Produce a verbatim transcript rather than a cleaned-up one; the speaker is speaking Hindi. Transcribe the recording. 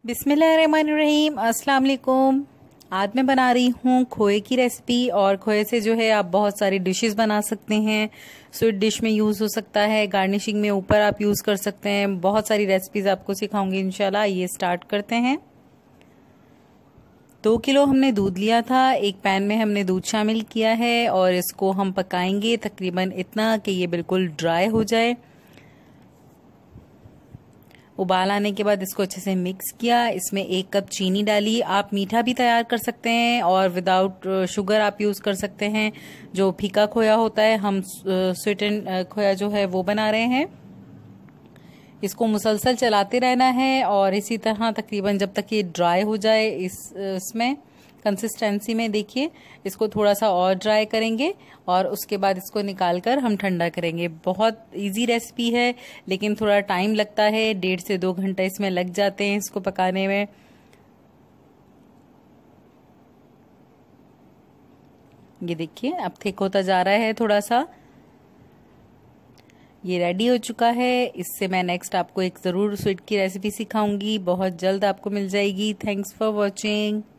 बिस्मिल्लाहिर्रहमानिर्रहीम, अस्सलाम वालेकुम। आज मैं बना रही हूँ खोए की रेसिपी। और खोए से जो है आप बहुत सारी डिशेस बना सकते हैं। स्वीट डिश में यूज़ हो सकता है, गार्निशिंग में ऊपर आप यूज़ कर सकते हैं। बहुत सारी रेसिपीज आपको सिखाऊंगी इंशाल्लाह। ये स्टार्ट करते हैं। दो किलो हमने दूध लिया था। एक पैन में हमने दूध शामिल किया है और इसको हम पकाएंगे तकरीबन इतना कि ये बिल्कुल ड्राई हो जाए। उबाल आने के बाद इसको अच्छे से मिक्स किया। इसमें एक कप चीनी डाली। आप मीठा भी तैयार कर सकते हैं और विदाउट शुगर आप यूज़ कर सकते हैं। जो फीका खोया होता है, हम स्वीटेंड खोया जो है वो बना रहे हैं। इसको मुसलसल चलाते रहना है और इसी तरह तकरीबन जब तक ये ड्राई हो जाए। इस इसमें कंसिस्टेंसी में देखिए, इसको थोड़ा सा और ड्राई करेंगे और उसके बाद इसको निकाल कर हम ठंडा करेंगे। बहुत इजी रेसिपी है लेकिन थोड़ा टाइम लगता है। डेढ़ से दो घंटे इसमें लग जाते हैं इसको पकाने में। ये देखिए अब थिक होता जा रहा है थोड़ा सा। ये रेडी हो चुका है। इससे मैं नेक्स्ट आपको एक ज़रूर स्वीट की रेसिपी सिखाऊंगी। बहुत जल्द आपको मिल जाएगी। Thanks for watching.